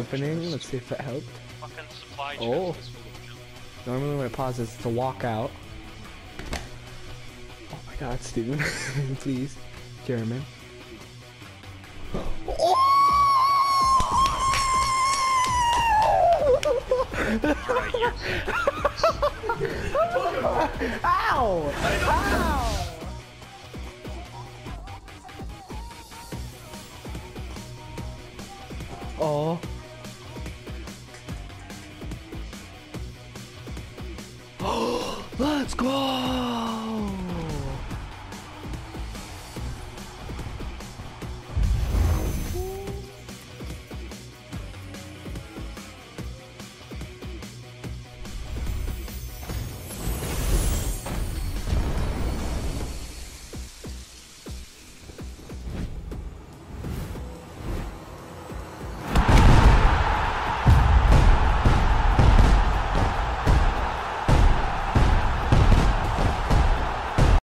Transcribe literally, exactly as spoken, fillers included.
happening. Let's see if it helped. Fucking supply chest Oh. is full of junk. Normally when it pauses to walk out. Oh my god, Steven. Please. German. Right, you're Ow! Ow! Oh. Let's go!